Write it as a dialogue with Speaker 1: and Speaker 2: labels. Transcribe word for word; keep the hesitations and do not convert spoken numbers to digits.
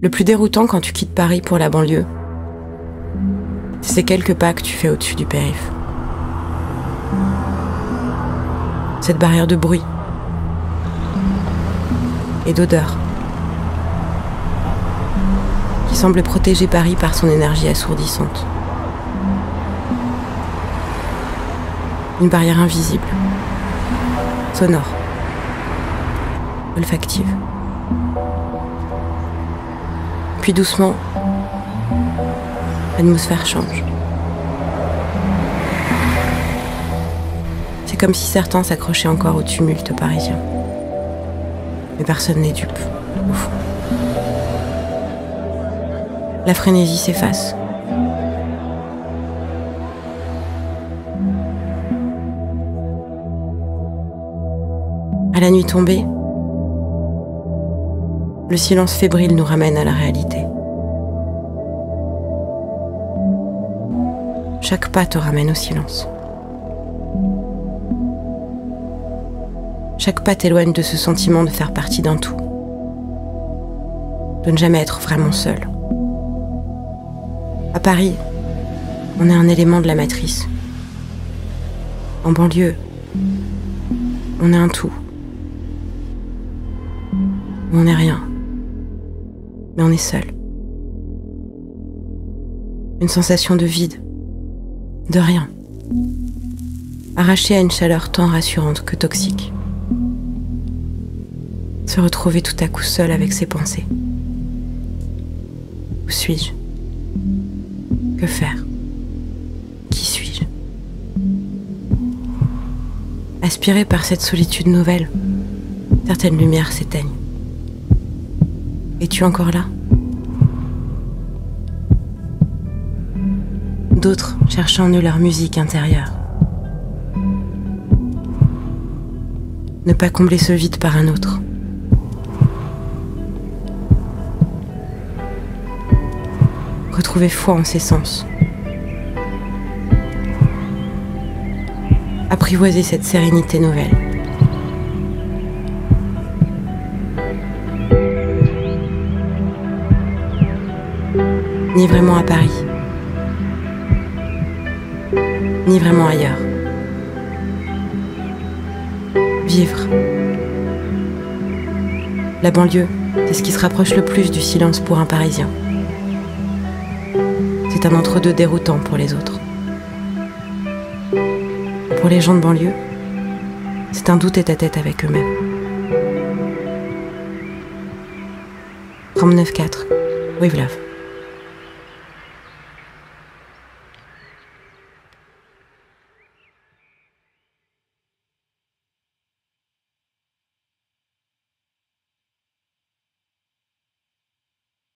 Speaker 1: Le plus déroutant quand tu quittes Paris pour la banlieue, c'est ces quelques pas que tu fais au-dessus du périph'. Cette barrière de bruit et d'odeur qui semble protéger Paris par son énergie assourdissante. Une barrière invisible, sonore, olfactive. Puis doucement, l'atmosphère change. C'est comme si certains s'accrochaient encore au tumulte parisien. Mais personne n'est dupe, au fond. La frénésie s'efface. À la nuit tombée, le silence fébrile nous ramène à la réalité. Chaque pas te ramène au silence. Chaque pas t'éloigne de ce sentiment de faire partie d'un tout, de ne jamais être vraiment seul. À Paris, on est un élément de la matrice. En banlieue, on est un tout. On n'est rien, mais on est seul. Une sensation de vide, de rien, arraché à une chaleur tant rassurante que toxique. Se retrouver tout à coup seul avec ses pensées. Où suis-je? Que faire? Qui suis-je? Aspiré par cette solitude nouvelle, certaines lumières s'éteignent. Es-tu encore là? D'autres cherchent en eux leur musique intérieure. Ne pas combler ce vide par un autre. Retrouver foi en ses sens. Apprivoiser cette sérénité nouvelle. Ni vraiment à Paris, ni vraiment ailleurs. Vivre. La banlieue, c'est ce qui se rapproche le plus du silence pour un Parisien. C'est un entre-deux déroutant pour les autres. Pour les gens de banlieue, c'est un doux tête-à-tête avec eux-mêmes. trente-neuf quatre, With Love.